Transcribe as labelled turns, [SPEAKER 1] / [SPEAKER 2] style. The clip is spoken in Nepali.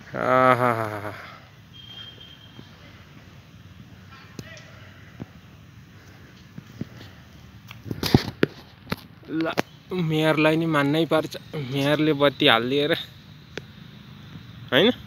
[SPEAKER 1] आहा ल मेयरलाई नि मान्नै पर्छ मेयरले बत्ती हालिदिएर हैन